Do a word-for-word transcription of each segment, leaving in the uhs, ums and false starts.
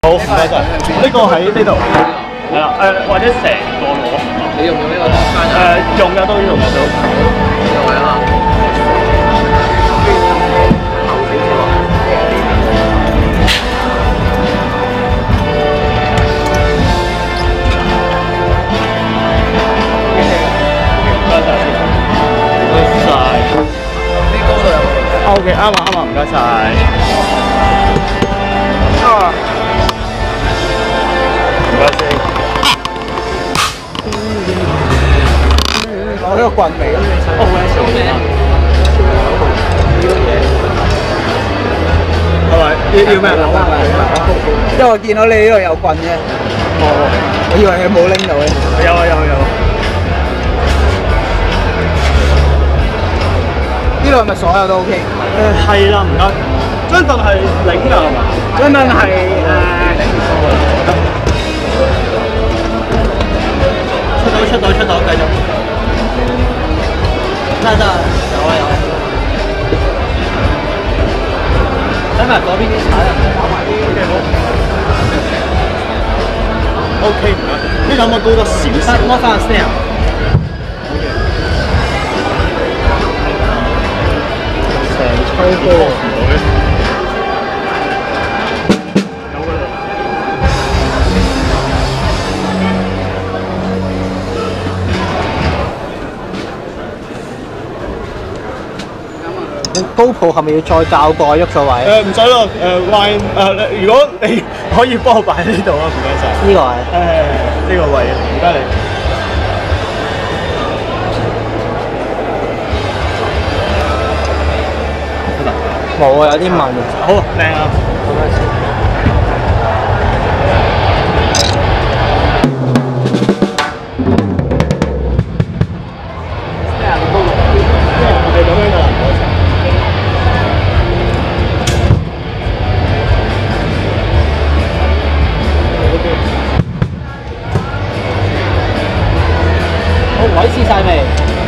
好，唔該晒。呢個喺呢度。係啦，誒或者成個攞。你用唔用呢個攞翻啊？誒用嘅都用嘅都。用嘅啊。後少少。唔該晒。唔該晒。呢高度有冇 ？O K， 啱啊啱啊，唔該晒。啊。唔該先。攞呢個棍嚟，哦，做咩？呢個嘢係咪？要要咩？因為我見到你呢度有棍啫。哦，我以為你冇拎到嘅。有啊有有。呢度係咪所有都 OK？ 誒係啦，唔該。張凳係領㗎係嘛？張凳係誒。出到出到，繼續。得得，有啊有。睇埋嗰邊啲踩啊，搞埋啲嘅好。O K， 唔該。呢度可唔可以高得少少？攞翻個 stand。成抽波。高鋪係咪要再較過喐個位？誒唔使咯，誒彎誒，如果你可以幫我擺喺呢度啊，唔該晒。呢個係誒呢個位，唔該你。冇啊，有啲慢。好靚啊！好多謝。位試晒未？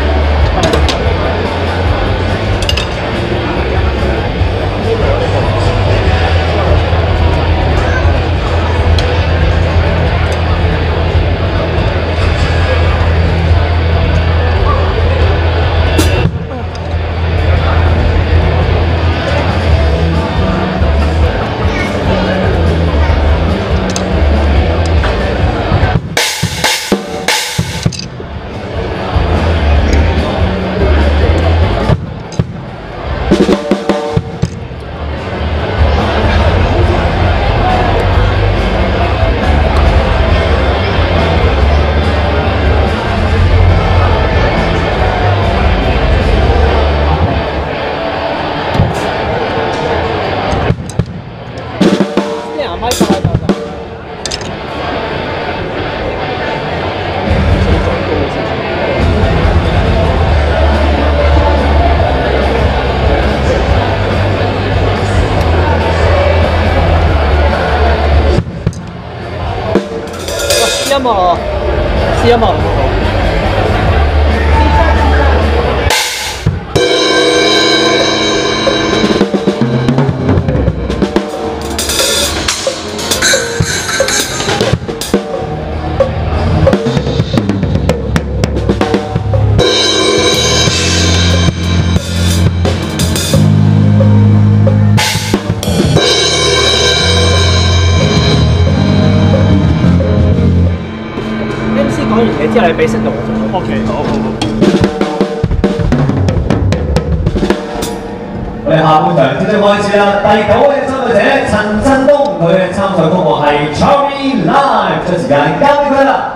試一望，試一望好唔好？講完嘢之後，你俾息到我就 OK， 好好好。 我哋下半場即將開始啦！第九位參賽者陳振東，佢嘅參賽曲目係 Chary Live，將時間交俾佢啦。